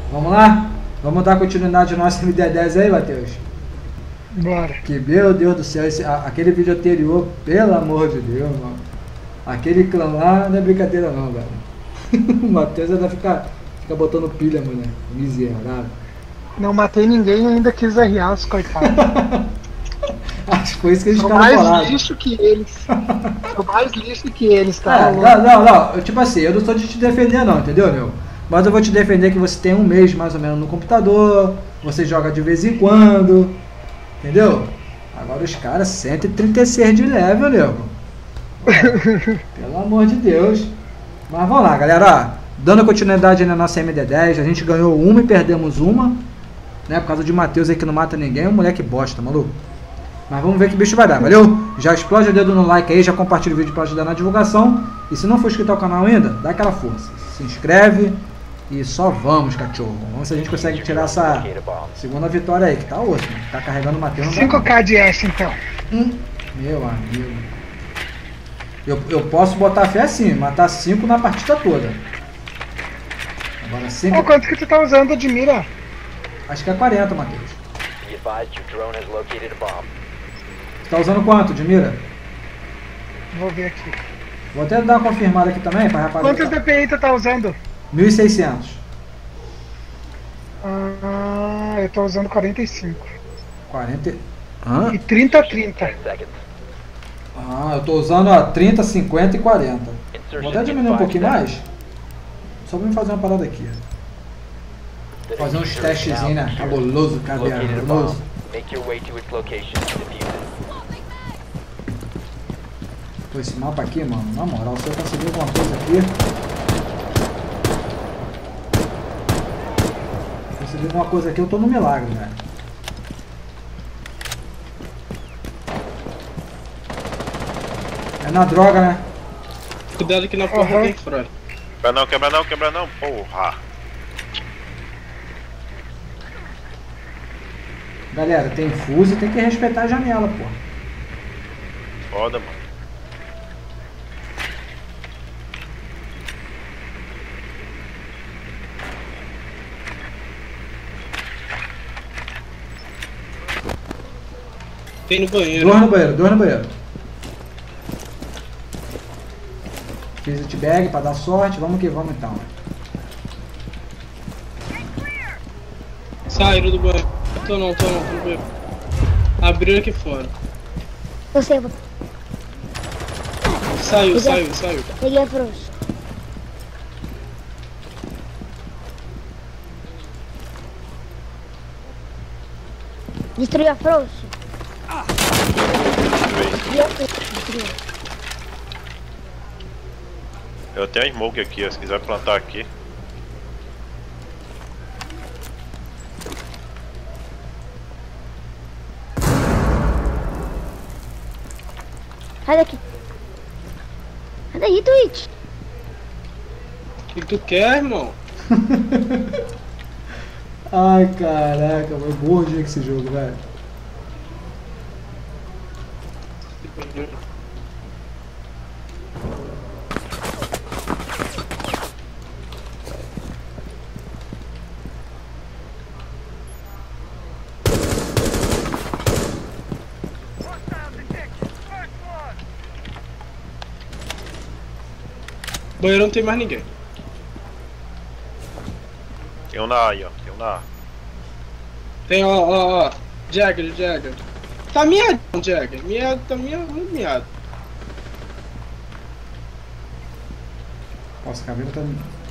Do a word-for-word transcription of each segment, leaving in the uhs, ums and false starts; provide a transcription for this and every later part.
Vamos lá? Vamos dar continuidade ao nosso M D dez aí, Matheus? Bora. Que, meu Deus do céu, esse, a, aquele vídeo anterior, pelo amor de Deus, mano. Aquele clã lá não é brincadeira não, velho. O Matheus ainda fica, fica botando pilha, mulher. Miserável. Não matei ninguém e ainda quis arriar os coitados. Acho que foi isso que eles Sou ficaram mais bolados. lixo que eles. Sou mais lixo que eles, tá? É, não, não, não. Eu, tipo assim, eu não estou de te defender não, entendeu, meu? Mas eu vou te defender que você tem um mês mais ou menos no computador, você joga de vez em quando, entendeu? Agora os caras cento e trinta e seis de level, nego. Pelo amor de Deus. Mas vamos lá, galera, ó. Dando continuidade na nossa M D dez, a gente ganhou uma e perdemos uma, né? Por causa de Matheus aí que não mata ninguém, é um moleque bosta, maluco. Mas vamos ver que bicho vai dar, valeu? Já explode o dedo no like aí, já compartilha o vídeo para ajudar na divulgação. E se não for inscrito ao canal ainda, dá aquela força. Se inscreve e só vamos, cachorro. Vamos ver se a gente consegue tirar essa segunda vitória aí, que tá outra. Tá carregando o Matheus. cinco K de S então. Hum, meu amigo. Eu, eu posso botar fé assim, matar cinco na partida toda. Agora cinco. Ô, quanto que tu tá usando de mira? Acho que é quarenta, Matheus. Você tá usando quanto de mira? Vou ver aqui. Vou até dar uma confirmada aqui também, pra rapaziada. Quantos D P I tu tá usando? mil e seiscentos. Ah, eu tô usando quarenta e cinco. quarenta. Hã? E trinta a trinta. Ah, eu tô usando a trinta, cinquenta e quarenta. Vou até diminuir um pouquinho mais. Só pra me fazer uma parada aqui. Fazer uns testezinhos, né? Cabuloso, cabuloso. Pô, esse mapa aqui, mano, na moral, se eu conseguir alguma coisa aqui. Conseguir alguma coisa aqui, eu tô no milagre, velho. É na droga, né? Cuidado que na porta Uhum. tem Freud. Quebra não, quebra não, quebra não, porra. Galera, tem fuso e tem que respeitar a janela, pô. Foda, mano. Tem no banheiro. Dois no banheiro, dois no banheiro. Fiz o bag pra dar sorte, vamos que vamos então. Saíram do banheiro. Tô não, tô não, tô no banheiro. Abriram aqui fora. Você, vou... Saiu, Peguei. saiu, saiu. Peguei a frouxa. Destruiu a frouxa? E a frouxa? Destruiu. Eu tenho a smoke aqui, ó, se quiser plantar aqui. Sai daqui. Sai daí, Twitch. O que tu quer, irmão? Ai, caraca, mano, burro dia que esse jogo, velho. Banheiro não tem mais ninguém. Tem um na A aí, ó. Tem um na A. Tem, ó, ó, ó. Jagger, Jagger. Tá miado, Jagger. Miado, tá miado, muito miado. Nossa, a caveira tá.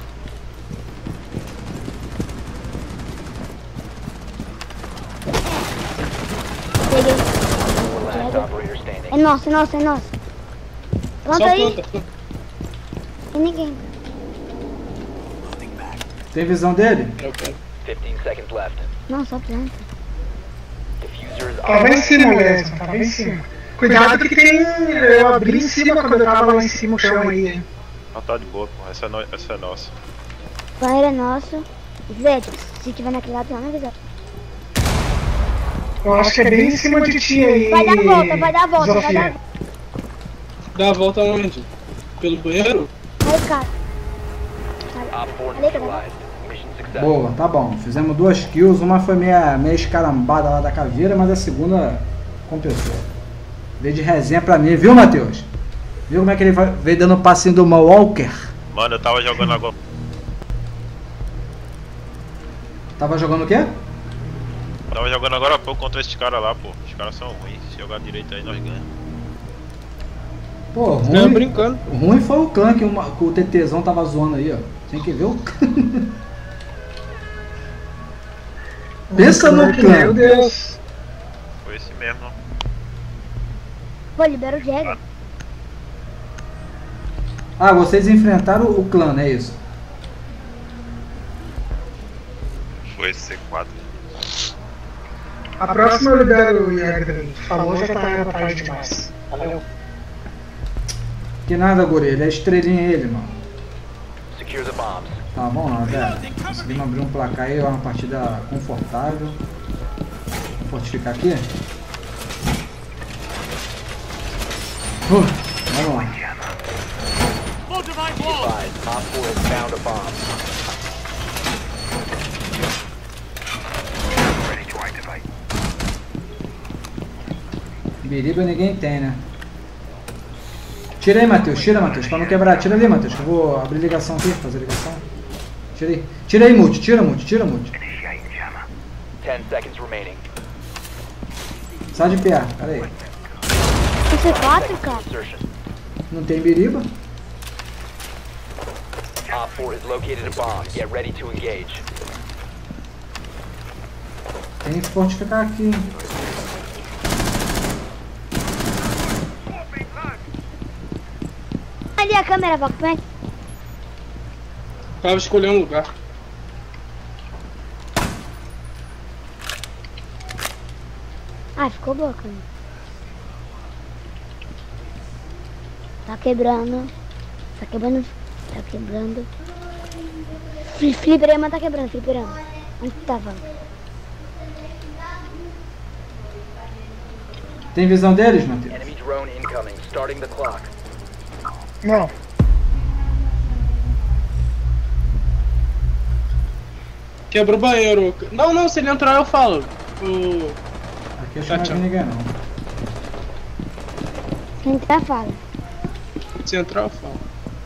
Peguei. É nosso, é nosso, é nosso. Planta Só aí. planta, planta. Tem ninguém. Tem visão dele? Eu quero. fifteen seconds left. Não, só planta. Diffuser is Tava em cima, Lesson, tava em cima. Cuidado que tem. Eu abri em cima quando eu tava lá em cima o chão aí, hein. Ah, tá de boa, pô. Essa é, no... Essa é nossa. O banheiro é nosso. Vete, se tiver naquele lado, não avisar. Eu acho que é bem em cima de ti aí. Vai dar a volta, vai dar a volta, vai dar a Zofia. volta. Dá a volta aonde? Pelo banheiro? Aí, cara. Op four Ali, cara. neutralized. Mission successful. Boa, tá bom. Fizemos duas kills, uma foi meia, meia escarambada lá da caveira, mas a segunda compensou. Veio de resenha pra mim, viu, Matheus? Viu como é que ele vai- veio dando o passinho do Walker? Mano, eu tava jogando agora. Tava jogando o quê? Tava jogando agora há pouco contra esses caras lá, pô. Os caras são ruins. Se jogar direito aí, nós ganhamos. Pô, Não, ruim, brincando. ruim foi o clã que, uma, que o TTzão tava zoando aí, ó. Tem que ver o Pensa no clã. Meu Deus. Foi esse mesmo. Pô, libera o Jäger. Ah, vocês enfrentaram o clã, não é isso? Foi esse C quatro. A próxima eu libero o Jäger. Falou, já tá tarde demais. Valeu. Que nada, guri, ele é estrelinha ele, mano. Secure the bombs. Tá bom, não, velho. Conseguimos abrir um placar aí, uma partida confortável. Vou fortificar aqui. Uh, vamos lá. Be advised, Op four has found a bomb. Biriba ninguém tem, né? Tira aí, Matheus, tira, Matheus, pra não quebrar. Tira ali, Matheus, que eu vou abrir ligação aqui, fazer ligação. Tira aí. Tira aí, Multi, tira, Multi, tira, Multi. Ten seconds remaining. Sai de pé, pera aí. Tem C quatro, cara. Insertion. Não tem biriba? Op four has located a bomb. Get ready to engage. Tem que fortificar aqui. Ali a câmera, Valk, vem. Tava escolhendo um lugar. Ah, ficou boa, cara. Tá quebrando. Tá quebrando. Tá quebrando. Fli- Fliperama tá quebrando, fliperama. Onde que tá, Valk? Tem visão deles, Matheus? Enemy drone incoming. Starting the clock. Não. Quebra o banheiro. Não, não, se ele entrar eu falo. O... Aqui acho que Tá, não vai tchau. vir ninguém, não. Quem entrar, fala. Se entrar eu falo.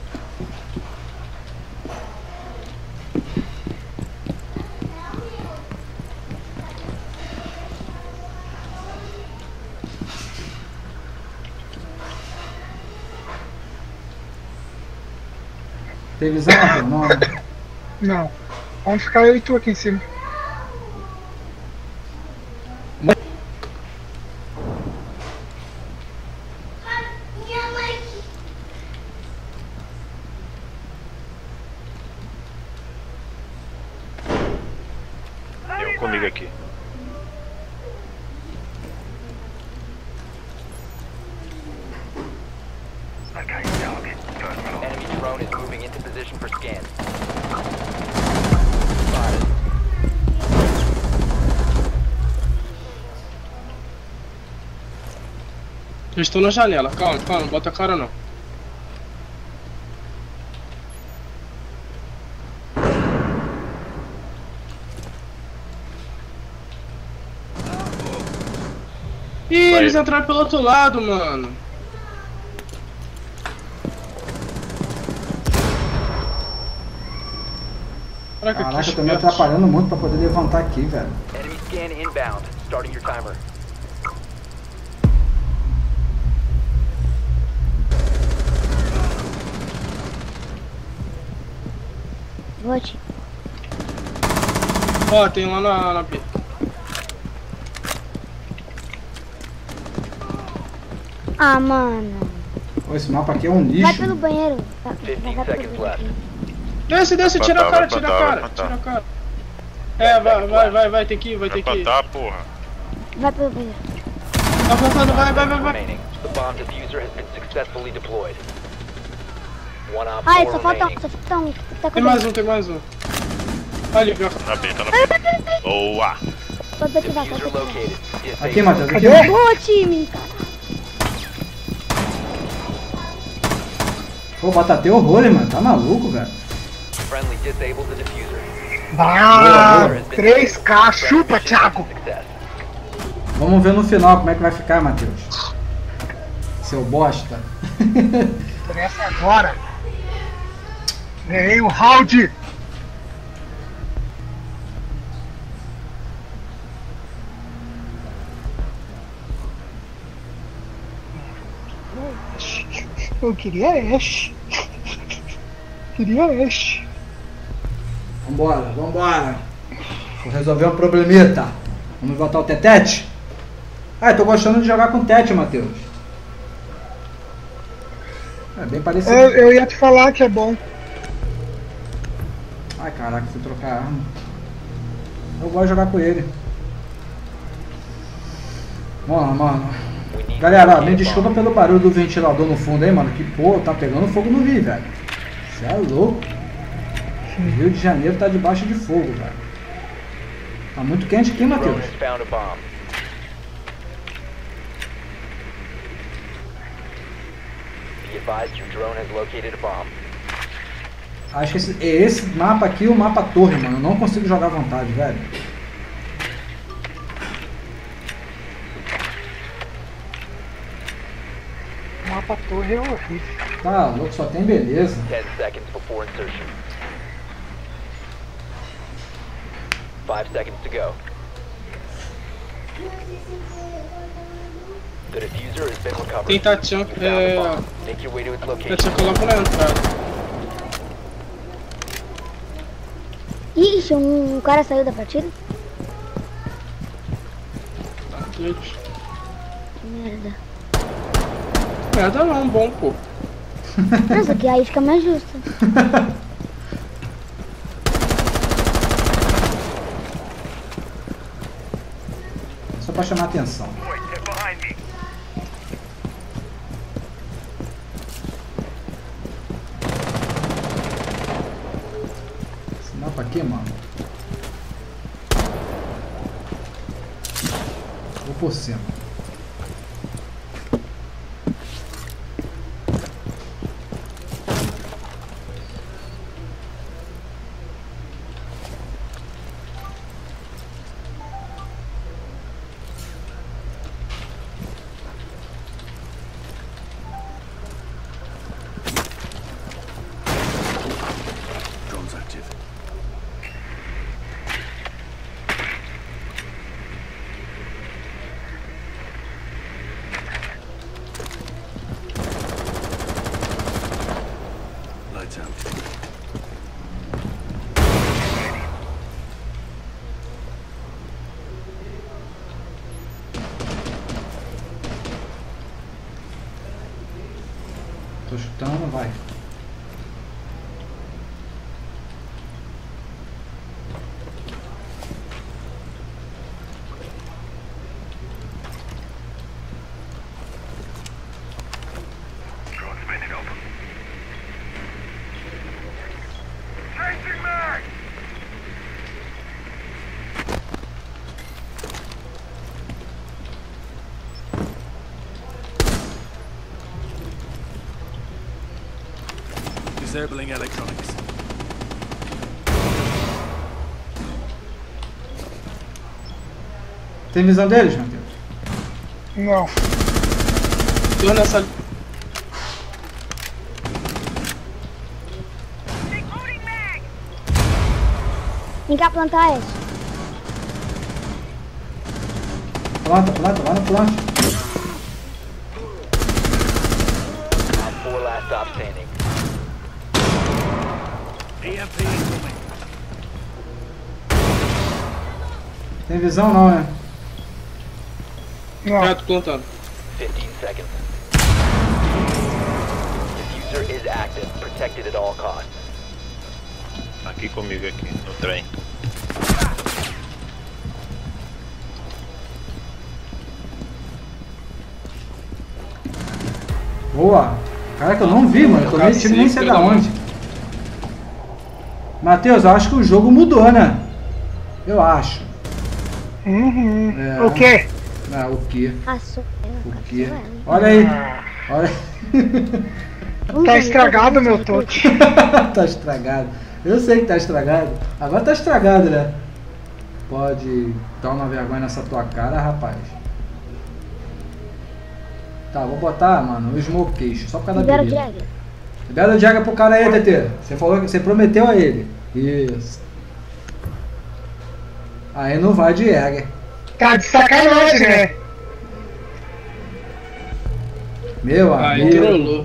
Tem visão, Matheus? Não, né? Não. Vamos ficar eu e tu aqui em cima. Tem um comigo aqui. Enemy drone is moving into position for scan. Spotted. Eu estou na janela. Calma, calma, não bota a cara não. Ih, Vai. eles entraram pelo outro lado, mano. Caraca, Caraca, que eu tô me esperto. atrapalhando muito pra poder levantar aqui, velho. Enemy scan inbound. Starting your timer. Vote. Ó, tem lá na, na B. Ah, mano. Pô, esse mapa aqui é um Vai lixo. pelo banheiro. Vai, vai, fifteen vai pelo seconds banheiro. left. Desce, desce, Vai tira a plantar, cara, vai tira a plantar, cara, vai plantar. tira a cara. É, vai, vai, vai, vai ter que ir, vai Vai ter que ir. plantar, porra. Vai pelo banheiro. Tá plantando, vai, vai, vai, vai. Remaining. The bomb diffuser has been successfully deployed. One op Ai, four só falta um, remaining. só falta um. Tá Tem com mais um, tem mais um. Ali, ó. Na B, tá na B. Boa! Pode ativar, pode Diffuser ativar. located. Disable. Aqui, Matheus, aqui. Cadê? Boa, time, cara. Pô, batateu horrores, mano. Tá maluco, velho. Friendly disabled the diffuser. Ah, três K, chupa, Thiago! Success. Vamos ver no final como é que vai ficar, Matheus. Seu bosta. Começa agora! Ganhei o round! Eu queria Ash. Queria Ash. Vambora, vambora. Vou resolver um problemita. Vamos botar o Tetete? Ah, eu tô gostando de jogar com Tete, Matheus. É bem parecido. Eu, eu ia te falar que é bom. Ai, caraca, fui trocar arma. Eu gosto de jogar com ele. Vamos lá, mano. We need Galera, ó, to me locate a desculpa bomb. pelo barulho do ventilador no fundo aí, mano. Que pô, tá pegando fogo no Rio, velho. Você é louco. O Rio de Janeiro tá debaixo de fogo, velho. Tá muito quente aqui, Drone Matheus. has found a bomb. Be advised your drone has located a bomb. Acho que esse, é esse mapa aqui o mapa torre, mano. Eu não consigo jogar à vontade, velho. O mapa torre é horrível. Tá louco, só tem beleza. Ten seconds before insertion. Five seconds to go. The diffuser has been recovered. Tem Tatian, You found é, a bomb. Make your way to its location. Tatian colocou na entrada. Ixi, um, um cara saiu da partida? Gente, Que merda. merda não, bom, pô. Nossa, que aí fica mais justo. Só pra chamar atenção. Esse mapa aqui, mano. Vou por cima. Tô chutando, vai. Disabling electronics. Tem visão deles, Matheus? Não. Tô nessa. Vem cá plantar esse. Planta, planta, lá no planta. Op four last stop standing. E M P incoming. Tem visão não, né? Não. É, tô plantando. Fifteen seconds. Diffuser is active. Protected at all costs. Aqui comigo, aqui, no trem. Boa! Caraca, eu não vi, mano. Eu tomei tiro nem sei da onde. Matheus, eu acho que o jogo mudou, né? Eu acho. Uhum. É. O quê? Ah, o quê? Ah, sou eu. O cara, quê? sou ela. Olha aí. Olha aí. Vamos Tá ver, estragado vamos meu ver. toque. Tá estragado. Eu sei que tá estragado. Agora tá estragado, né? Pode dar uma vergonha nessa tua cara, rapaz. Tá, vou botar, mano, o Smoke Case, só por causa da Libera o beleza. Jagger. Libera o Jagger pro cara aí, T T. Você falou que você prometeu a ele. Isso. Aí não vai de Jagger. Tá de sacanagem, né? Meu Aí amigo. trollou.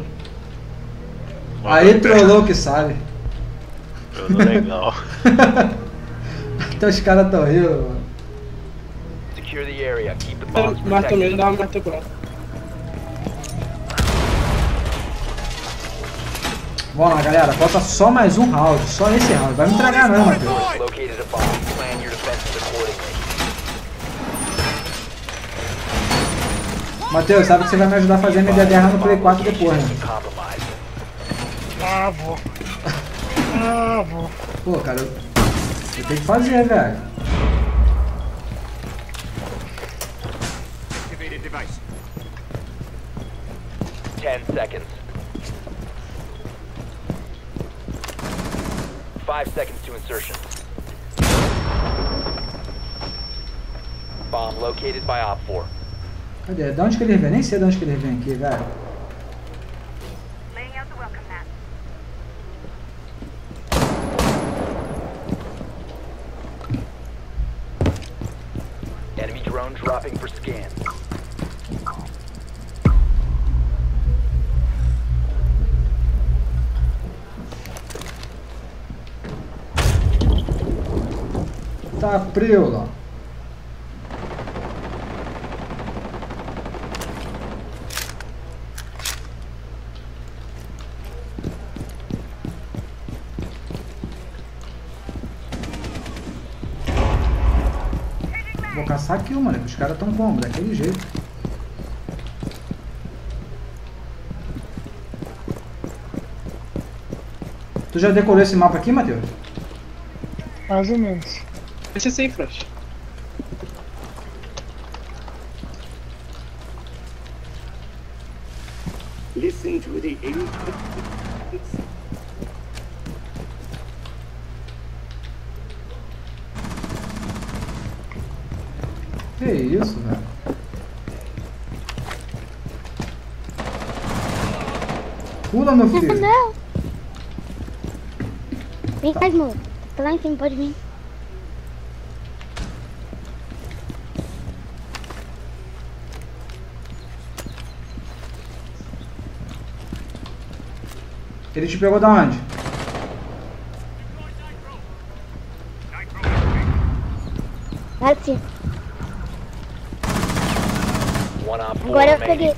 Aí trollou que sabe. Trollou legal. Então os caras tão rindo, mano. Secure the area. Keep the bombs Mata protected. mesmo, dá uma mata pra. Vamos lá, galera. Falta só mais um round. Só esse round. Vai me entregar não, Matheus. Located a bomb. Plan your defenses accordingly. Matheus, sabe que você vai me ajudar a fazer a minha guerra no Play quatro depois, né? Compromised. Ah, vou. Ah, vou. Pô, cara, eu, eu tenho que fazer, velho. Activated device. Ten seconds. Five seconds to insertion. Bomb located by Op four. Cadê? De onde que ele vem? Nem sei de onde que ele vem aqui, velho. Laying out the welcome mat. Enemy drone dropping for scan. Tá frio lá. Vou caçar aqui, mano, que os caras tão como? Daquele jeito. Tu já decorou esse mapa aqui, Matheus? Mais ou menos. Esse é sem flash. Listen to the input. Que isso, velho? Pula, meu filho. Não! Vem cá, Smoke. Tá lá em cima, pode vir. Ele te pegou da onde? Lá de cima. One Op four Agora eu remaining. peguei.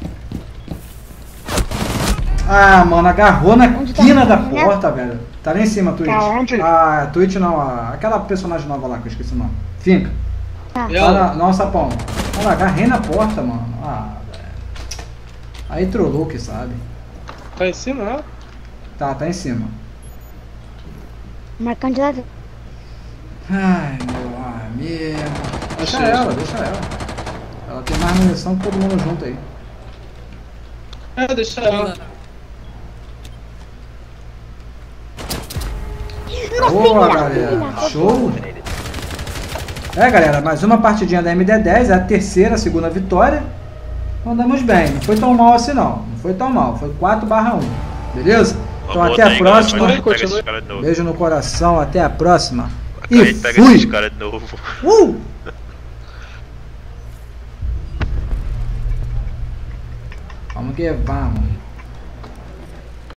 Ah, mano, agarrou na Onde tá? quina da Né? porta, velho. Tá lá em cima, Twitch. Tá onde? Ah, Twitch não, a- aquela personagem nova lá que eu esqueci o nome. Finca. Tá. Eu- Tá na, não, sapão. Olha lá, agarrei na porta, mano. Ah, velho. Aí trollou que sabe. Tá em cima, ó. Tá, tá em cima. Marcando de lado. Ai, meu amigo. Deixa Achei. ela, deixa ela. Ela tem mais munição que todo mundo junto aí. É, deixa ela. Boa, galera. Show. Eliminated. É, galera, mais uma partidinha da M D dez. É a terceira, a segunda vitória. Andamos bem. Não foi tão mal assim, não. Não foi tão mal. Foi quatro barra um. Beleza? Então Vamos até botar a aí, galera, próxima. mas a gente pega Continua. esses caras de novo. Beijo no coração. Até a próxima. A E gente pega esses fui. caras de novo. Uh! Vamos que vamos.